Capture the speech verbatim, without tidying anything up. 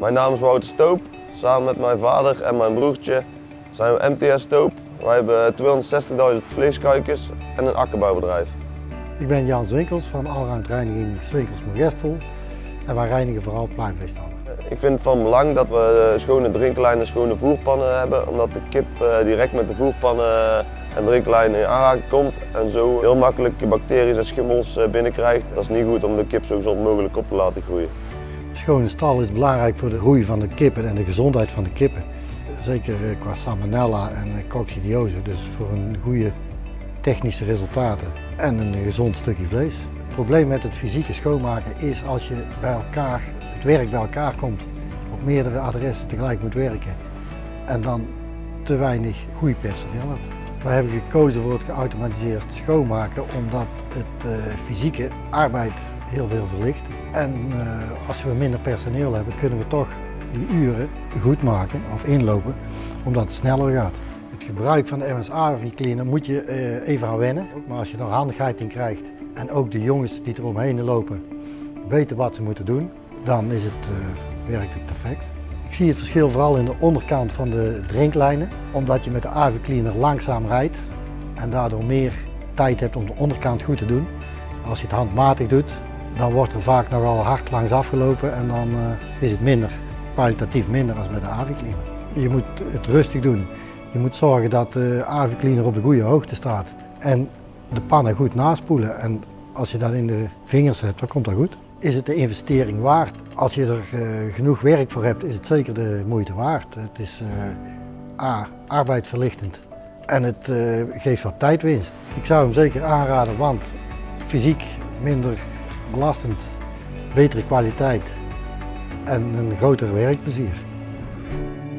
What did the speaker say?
Mijn naam is Wouter Stoop. Samen met mijn vader en mijn broertje zijn we M T S Stoop. Wij hebben tweehonderdzestigduizend vleeskuikens en een akkerbouwbedrijf. Ik ben Jan Swinkels van Allround Reiniging Swinkels Moergestel en wij reinigen vooral pluimveestallen. Ik vind het van belang dat we schone drinklijnen en schone voerpannen hebben, omdat de kip direct met de voerpannen en drinklijnen in aanraking komt en zo heel makkelijk bacteriën en schimmels binnenkrijgt. Dat is niet goed om de kip zo gezond mogelijk op te laten groeien. Een schone stal is belangrijk voor de groei van de kippen en de gezondheid van de kippen. Zeker qua salmonella en coccidiose, dus voor een goede technische resultaten en een gezond stukje vlees. Het probleem met het fysieke schoonmaken is als je bij elkaar, het werk bij elkaar komt, op meerdere adressen tegelijk moet werken en dan te weinig goed personeel hebt. Wij hebben gekozen voor het geautomatiseerd schoonmaken omdat het uh, fysieke arbeid heel veel verlicht. En uh, als we minder personeel hebben, kunnen we toch die uren goed maken of inlopen, omdat het sneller gaat. Het gebruik van de M S A V Cleaner moet je uh, even aan wennen, maar als je er handigheid in krijgt en ook de jongens die er omheen lopen weten wat ze moeten doen, dan is het, uh, werkt het perfect. Ik zie het verschil vooral in de onderkant van de drinklijnen, omdat je met de A V Cleaner langzaam rijdt en daardoor meer tijd hebt om de onderkant goed te doen. Als je het handmatig doet, dan wordt er vaak nogal hard langs afgelopen en dan uh, is het minder, kwalitatief minder als met de A V Cleaner. Je moet het rustig doen. Je moet zorgen dat de A V Cleaner op de goede hoogte staat en de pannen goed naspoelen. En als je dat in de vingers hebt, dan komt dat goed. Is het de investering waard? Als je er uh, genoeg werk voor hebt, is het zeker de moeite waard. Het is uh, A, arbeidsverlichtend en het uh, geeft wat tijdwinst. Ik zou hem zeker aanraden, want fysiek minder belastend, betere kwaliteit en een groter werkplezier.